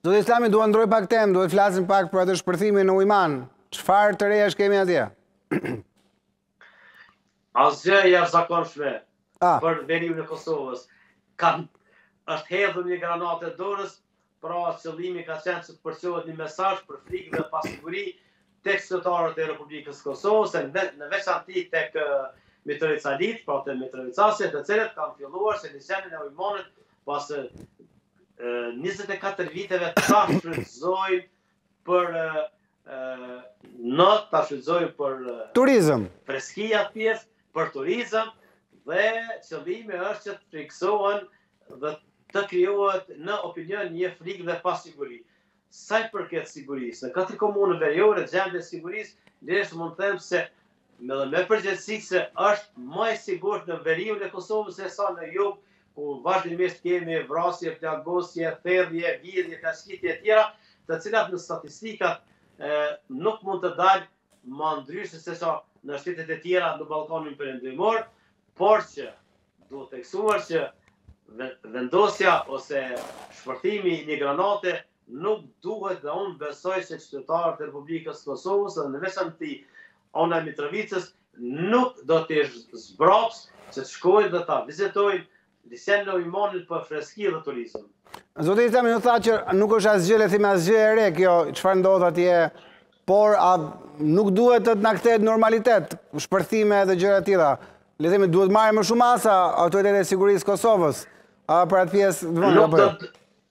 Zoti Islami, duhet ndroj pak temë, duhet flasim pak për atë shpërthimin në Ujman. Çfarë të reja kemi atje? Asgjë jashtëzakonshme Ah, për verimin e Kosovës. Është hedhur një granatë dorës, pra qëllimi ka qenë që të përqohet një mesazh për frikë dhe pasiguri tek qytetarët e Republikës Kosovës, në veçanti tek Mitrovicalit, pra të Mitrovicasit, të cilët kanë filluar se lisenin e Ujmanit pas 24 viteve ta shfrytëzojnë për ta shfrytëzojnë për turizëm. freskia të pjesë, për turizëm, dhe qëllimi është që të friksohen dhe të krijohet në opinion një frikë dhe pasiguri. Sa i përket sigurisë, në 4 komunë veriore, gjendja e sigurisë, direkt mund të them se me përgjithësi se është më e sigurt në veriun e Kosovës se sa në jug, ku vazhdimisht kemi vrasje, plagosje, therdhje, vjedhje, plagosje e tjera, të cilat në statistikat nuk mund të dalë më ndryshe se sa në shtetet e tjera në Ballkanin Perëndimor, por që duhet theksuar që vendosja ose shpërthimi i një granate nuk duhet, dhe unë besoj se qytetarët e Republikës Kosovës dhe në veçanti ana e Mitrovicës nuk do të zbraps që të shkojnë dhe ta vizitojnë lisenin e Ujmanit për freski dhe turizëm. Zoti Islami ju tha që nuk është asgjë, le themi asgjë e re kjo, çfarë ndodh atje, por nuk duhet të na kthehet normalitet, shpërthime dhe gjëra të tilla. Le themi duhet marrë më shumë masa autoritetet e sigurisë Kosovës për atë pjesë vonë apo jo.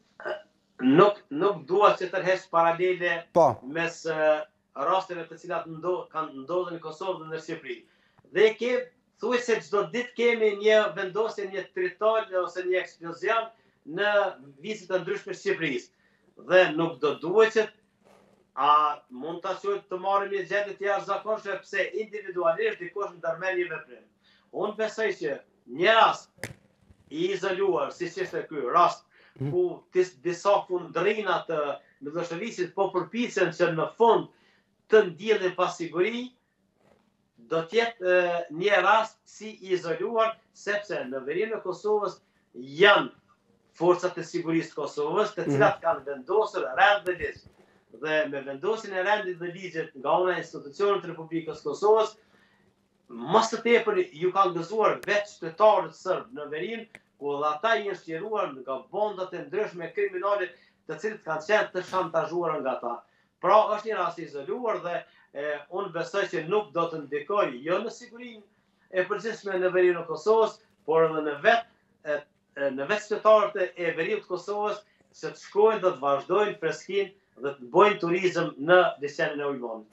Nuk dua që tërheq paralele mes rasteve të cilat kanë ndodhur në Kosovë dhe në Shqipëri. Dhe thuajse çdo ditë kemi një vendosje, një trital ose një eksplozion në vizit të ndryshme Shqipërisë. Dhe nuk do duhet që mund ta quajmë të marrim një gjendje të jashtëzakonshme pse individualisht dikush ndërmerr një veprim. Unë besoj që një rast i izoluar, siç ishte ky rast, ku disa fundrina të Miloševićit po përpiqen që në fund të ndjellin pasiguri, do t'jetë një rast si i izoluar, sepse në verinë e Kosovës janë forcat e sigurisë Kosovës, të cilat kanë vendosur rend dhe ligj. Dhe me vendosjen e rendit dhe ligjit nga ana e institucionit të Republikës Kosovës, më së tepër ju kanë gëzuar vetë qytetarët serb në verinë, ku dhe ata janë shtjeruar nga bandat e ndryshme kriminale, të cilët kanë qenë të shantazhuar nga ata. Pra është një rast i izoluar dhe unë besoj që nuk do të ndikoj jo në sigurinë e përgjithshme në verinë e Kosovës, por edhe në vetë qytetarët e veriut të Kosovës që të shkojnë dhe të vazhdojnë freskinë dhe të bëjnë turizëm në lisenin e Ujmanit.